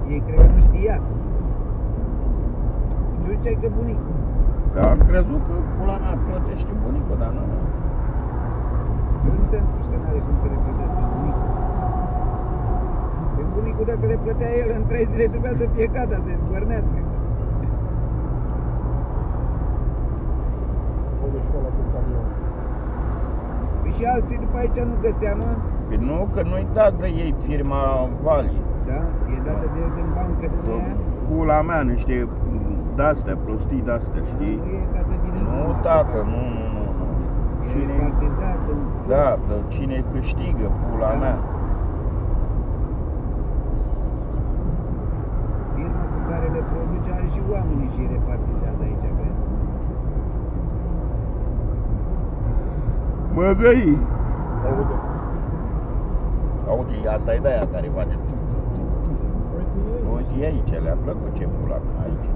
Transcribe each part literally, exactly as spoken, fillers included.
Ei cred că nu știa. Tu ziceai că bunicul. Da, am crezut că pula mea plătește bunicul, dar nu. Eu nu te-am spus că n-are cum să le plătească bunicul. Pe bunicul, dacă le plătea el, în trei zile trebuia să fie gata, să-i zbărnească. Păi și ăla cu camionul. Păi și alții după aici nu găsea, mă? Păi nu, că nu-i dat de ei firma Vali. Da? E dată de el din bancă de la ea? Pula mea, niște de-astea, prostii de-astea, știi? Nu e ca să vină Nu, banii. tată, nu, nu, nu, nu. E Cine, repartizat în... da, dar cine câștigă, pula Da. mea? Firma cu care le produce are și oamenii și repartizează aici, cred. Măgăi! Aude. Aude, asta e de aia care face. Uite ei. Uite aici, le-a plăcut ce pula mea aici.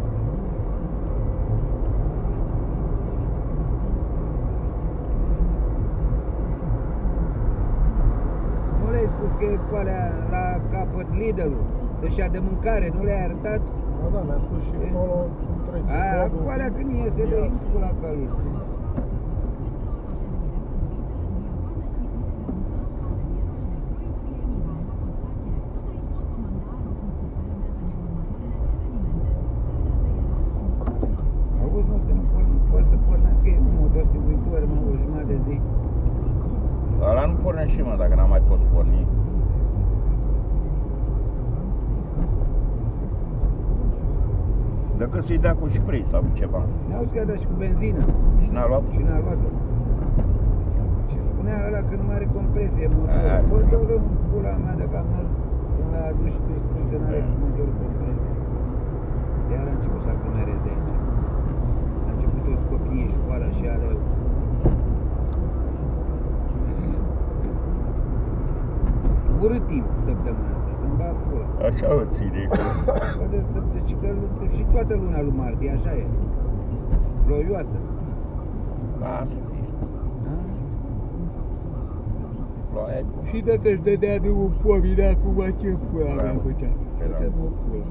Nu le-ai spus că e cu alea la capăt Lidl-ul, să-și ia de mâncare, nu le-ai arătat? Da, da, mi-a spus și acolo întregi. Aia, cu alea când iese de pula calul. Auzi, mă, să nu poți să pornească ei cu motostivuitor, mă, o jumătate de zi. Ăla nu porne și mă, dacă n-am mai tot porni. Dacă să-i dea cu spray sau cu ceva. N-auzi că a dat și cu benzină Și n-a luat? și n-a luat-o. Și spunea ăla că nu mai are compresie Aia. motorul. Bă, dă-l în pula mea dacă am mers când l-a adus și tu spui că n-are motorul compresie. Iar a început să aglomereze de aici. A început toți copiii, școala și alea. Urât timp săptămâna asta, să-mi bag pula. Așa o ține. Bă, să- și, că, și toată luna lui martie, așa e. Ploioasă. Lasă fie. Da? Ploaia cu... Și dacă își dădea de un pomin acum, ce pula mea Bravo. făcea? Bravo. Făcea-mă pula.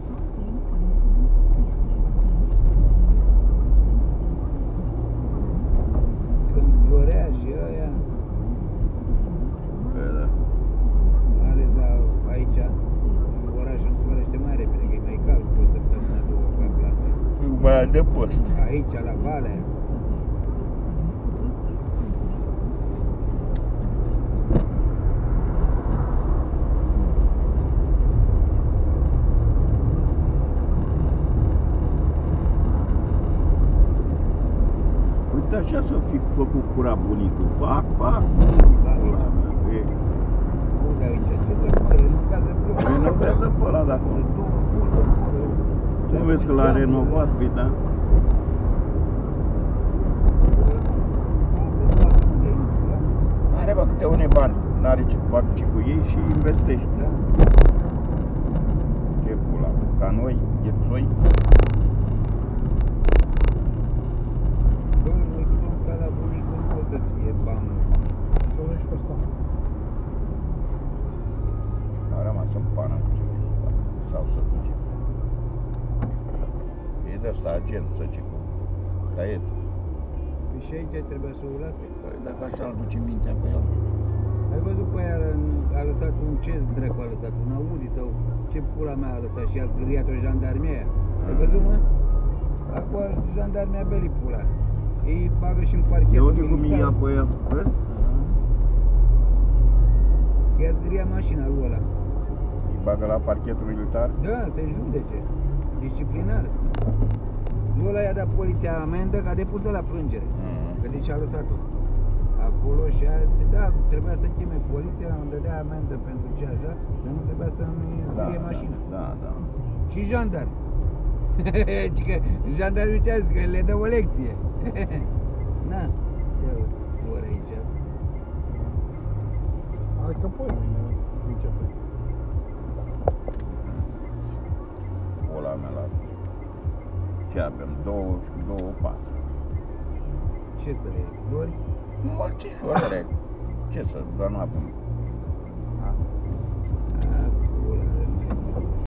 Când florea și ăia, Bă, da. mai ales la aici, în oraș însorește mai repede, că e mai cald pe o săptămână, două, ca la noi. Mai adăpost. Aici, la Valea. Uite așa să fi făcut curat bunicul. Pac, pac. Aici. E, Unde aici? Ce să mă, renovează bloc. renovează pe ăla de De acolo. două curve, curve. Nu vezi că l-a renovat, bine, da? Are bă câte unii bani. N-are ce fac ce cu ei și investește. Da. Ce pula. Ca noi, ghețoi. Bă, noi cum am stat la bunicul, nu o să fie bani. Să o dai pe asta. A rămas în pană. Sau să duce. E de asta agent, să zic, cu caiet. Păi și aici trebuia să o lase. Păi dacă așa îl duce mintea pe el. Ai văzut pe aia, a lăsat un, ce dracu a lăsat, un Audi sau ce pula mea a lăsat și a zgâriat-o jandarmia aia. Ai văzut, mă? Acum jandarmia beli pula. Ei bagă și în De parchetul unde cum ia pe el? Vezi? I-a zgâriat mașina lui ăla. Îi bagă la parchetul militar? Da, se judece. Disciplinar. Lui ăla i-a dat poliția amendă că a depus la plângere. Mm. Că de ce a lăsat-o acolo și a zis, da, trebuia să cheme poliția, îmi dădea amendă pentru ce așa, dar nu trebuia să-mi zgârie mașina. Da, da. Și jandarmi. Ci că jandarmii ce-a zis, că le dă o lecție. Na, ia ori aici. Hai că poi mâine începe. Pula mea la... Ce avem? Două, două, patru. Ce să le iei? Flori? Mă, ce flori? Ce să... Dar nu avem